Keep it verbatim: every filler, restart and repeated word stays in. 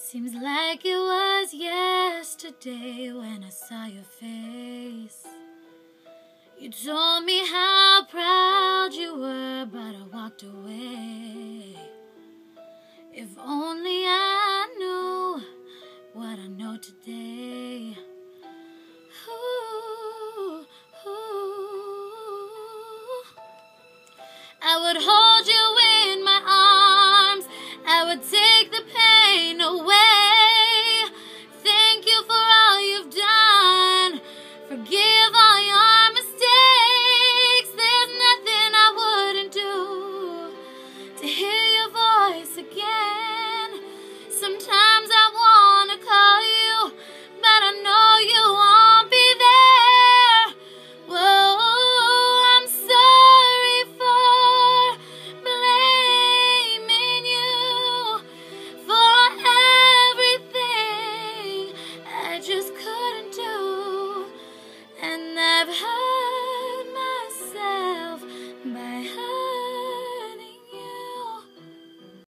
Seems like it was yesterday when I saw your face. You told me how proud you were, but I walked away. If only I knew what I know today. Ooh, ooh. I would hold you in my arms. I would take the pain away.